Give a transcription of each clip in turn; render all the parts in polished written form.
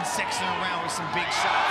Seksan around with some big shots.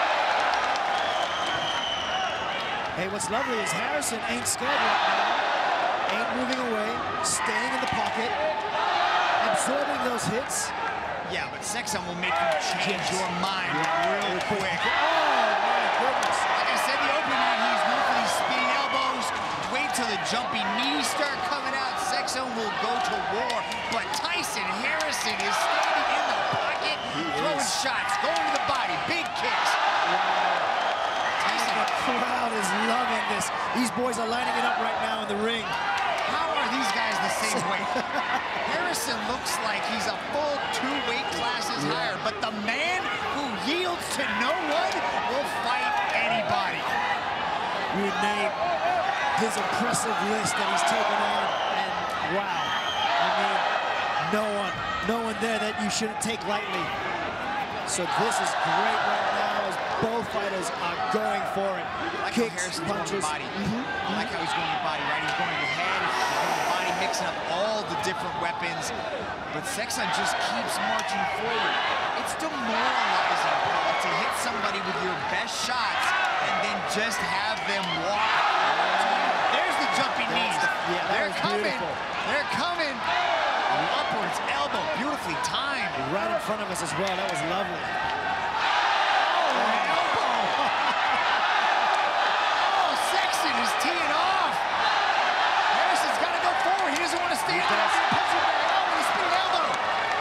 Hey, what's lovely is Harrison ain't scared right now. Ain't moving away, staying in the pocket, absorbing those hits. Yeah, but Seksan will make you change your mind real quick. Oh, my goodness. Like I said, the opening, he's known for these spinning elbows. Wait till the jumping knees start coming out. Seksan will go to war. But Tyson Harrison is standing in the pocket, throwing shots, going to the body, big kicks. The crowd is loving this. These boys are lining it up right now in the ring. How are these guys the same weight? Harrison looks like he's a full 2 weight classes higher, but the man who yields to no one will fight anybody. You name his impressive list that he's taken on, and wow, I mean, no one there that you shouldn't take lightly. So this is great right now as both fighters are going for it. I like Kicks, how punches. Going to the body. I like how he's going to the body, right? He's going to the head, he's going to the body, mixing up all the different weapons. But Seksan just keeps marching forward. It's demoralizing, Paul, to hit somebody with your best shots and then just have them walk. There's the jumping knees. They're coming. Beautiful. They're coming. Upwards elbow, beautifully timed. Right in front of us as well. That was lovely. Seksan is teeing off. Harrison's got to go forward. He doesn't want to stay there. With a spinning elbow.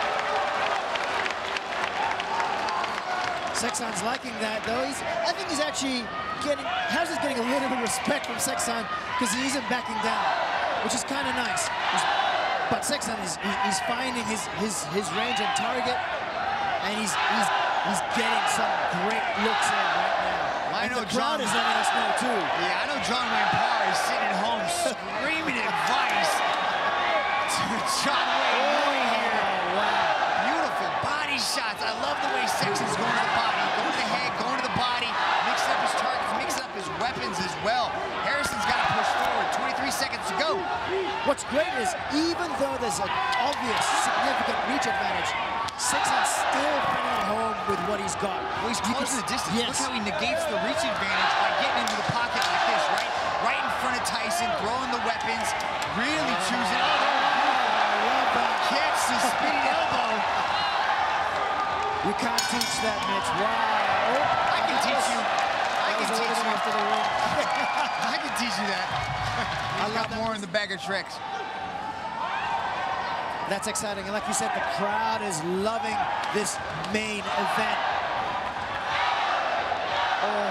Seksan's liking that, though. I think he's actually Harrison's getting a little bit of respect from Seksan because he isn't backing down, which is kind of nice. But Seksan he's finding his range and target, and he's getting some great looks in right now. Well, I know the crowd is letting us know too. Yeah, I know John Wayne Parr is sitting at home screaming advice to John Wayne Muay here. Wow. Beautiful body shots. I love the way Seksan's going to the body, going to the head, going to the body, mixing up his targets, mixing up his weapons as well. Harrison's got to push forward. 23 seconds to go. What's great is even though there's an obvious significant reach advantage, Seksan's still bringing it home with what he's got. Well, he's closing the distance. Yes. Look how he negates the reach advantage by getting into the pocket like this, right? Right in front of Tyson, throwing the weapons, really choosing. Oh, I love that. Catch the spinning elbow. You can't teach that, Mitch. Wow. I can teach you. I can teach you. After the ring. I can teach you that. I've got more in the bag of tricks. That's exciting. And like you said, the crowd is loving this main event. Oh.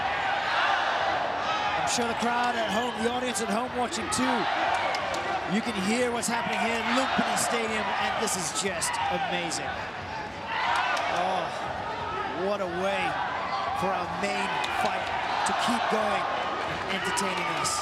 I'm sure the crowd at home, the audience at home watching too, you can hear what's happening here in Lumpini Stadium, and this is just amazing. Oh, what a way for our main fight to keep going and entertaining us.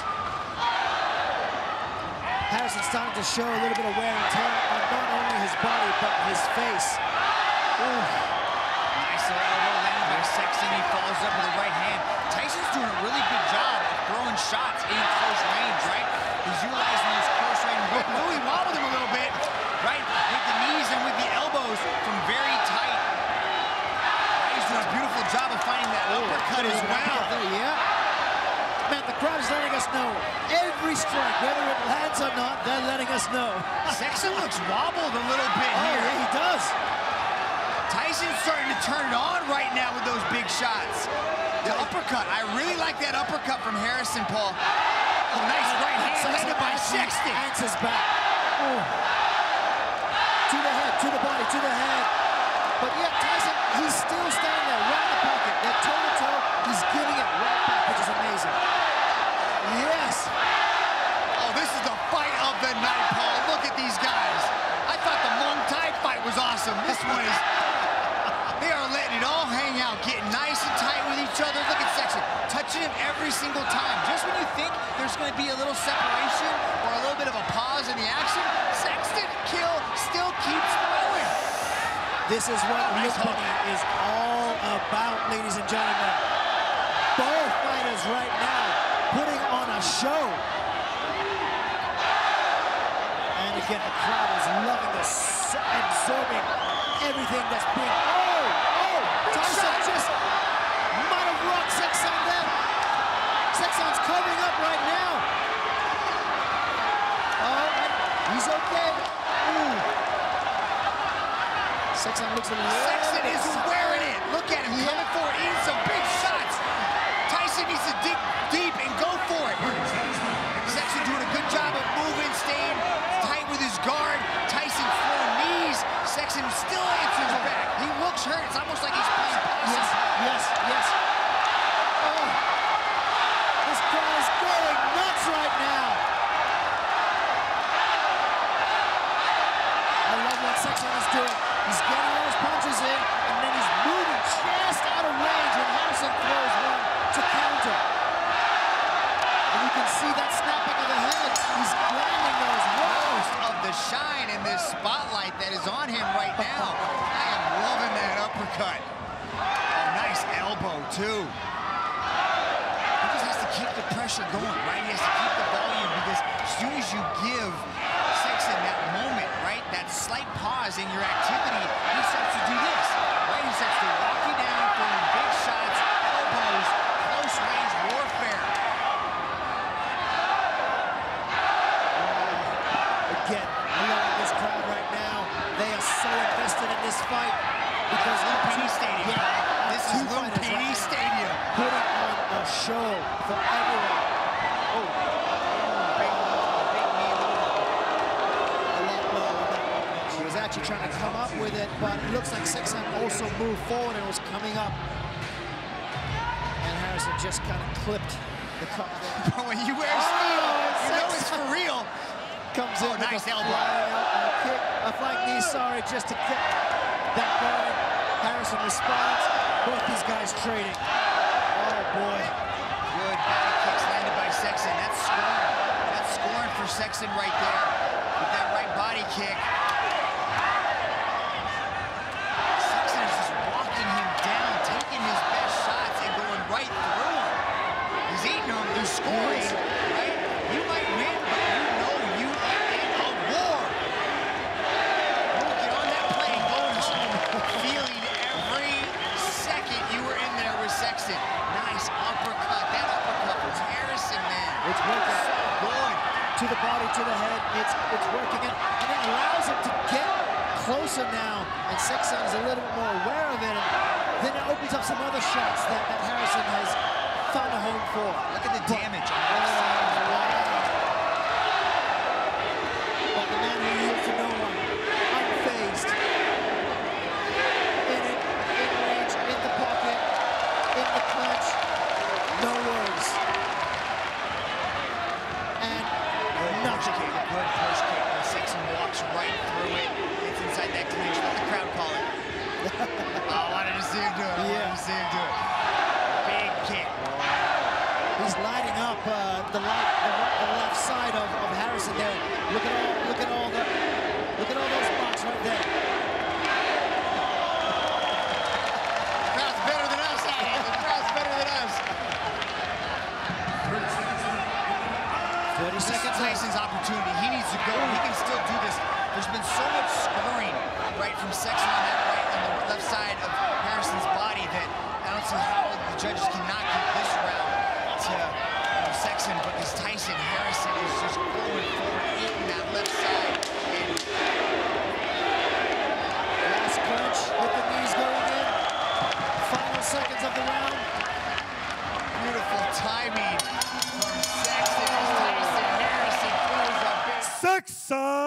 Harrison's starting to show a little bit of wear and tear on not only his body, but his face. Ooh. Nice elbow landed by Seksan. He follows up with the right hand. Tyson's doing a really good job of throwing shots in close range, right? He's utilizing those close range. He wobbled him a little bit, right? With the knees and with the elbows from very tight. He's doing a beautiful job of finding that uppercut as well. Yeah. Man, the crowd is letting us know. Every strike, whether it lands or not, they're letting us know. Seksan looks wobbled a little bit here. Yeah, he does. Tyson's starting to turn it on right now with those big shots. The uppercut, I really like that uppercut from Harrison, Paul. A nice right hand landed by Seksan. Answers back. Oh. To the head, to the body, to the head. But yet Tyson, he's still standing there, right in the pocket. They're toe-to-toe. He's giving it right back, which is amazing. Yes. Oh, this is the fight of the night, Paul. Look at these guys. I thought the Muay Thai fight was awesome. This one is... They are letting it all hang out, getting nice and tight with each other. Look at Seksan, touching him every single time. Just when you think there's going to be a little separation or a little bit of a pause in the action, Seksan still keeps throwing. This is what Lumpini is all about, ladies and gentlemen. Both fighters right now putting on a show. And again, the crowd is loving this, absorbing everything that's being... Oh! Seksan looks a little... Seksan is wearing it. Look at him coming for it, eating some big shots. Tyson needs to dig deep and go for it. Seksan doing a good job of moving, staying tight with his guard. Tyson throwing knees. Seksan still answers back. He looks hurt. It's almost like he's playing possum. Yes. Oh, this crowd is going nuts right now. I love what Seksan is doing. He's getting those punches in, and then he's moving just out of range when Harrison throws one to counter. And you can see that snapback of the head. He's landing those Most of the shine in this spotlight that is on him right now. I am loving that uppercut. Oh, nice elbow, too. He just has to keep the pressure going, right? He has to keep the volume, because as soon as you give Seksan that moment, right, that slight pause in your activity, he starts to do this, right? He starts to walk you down, throwing big shots, elbows, close-range warfare. Again, I love this crowd right now. They are so invested in this fight because Lumpini Stadium. This is Lumpini Stadium. Putting on a show for everyone. Oh, big knee. A lot low on that one. He was actually trying to come up with it, but it looks like Seksan also moved forward and was coming up. And Harrison just kind of clipped the cup there. When you wear steel, you know it's for real. Comes in with nice a elbow. kick, a flying knee, just to kick that going. Harrison responds. Both these guys trading. Oh, boy. Good body kicks landed by Seksan. That's scoring. That's scoring for Seksan right there. With that right body kick. Seksan is just walking him down, taking his best shots and going right through him. He's eating them. They're scoring, right? You might win, but you know you are in a war. You get on that plane going home, feeling every second you were in there with Seksan. Nice uppercut. That uppercut was Harrison, man. It's working. So good. To the body, to the head. It's working. And it allows him to get closer now. And Seksan is a little bit more aware of it. And then it opens up some other shots that Harrison has found a home for. Look at the damage on both sides. But the man who yields to no one, unfazed. In it, in range, in the pocket, in the clinch, no worries. And nothing. Good push kick. Seksan walks right through it. It's inside that clinch. Let the crowd call it. Oh, I wanted to see him do it. I wanted to see him do it. Big kick. He's lighting up the left side of Harrison there. Look at all those spots right there. The crowd's better than us, Adam. The crowd's better than us. 30 seconds. Tyson's opportunity. He needs to go. He can still do this. There's been so much scoring right from Seksan on that right on the left side of Harrison's body that I don't see how the judges cannot give this round to Seksan, but this Tyson Harrison is just going forward, eating that left side. And Last clinch with the knees going in. Final seconds of the round. beautiful timing from Seksan as Tyson Harrison throws a big... Seksan!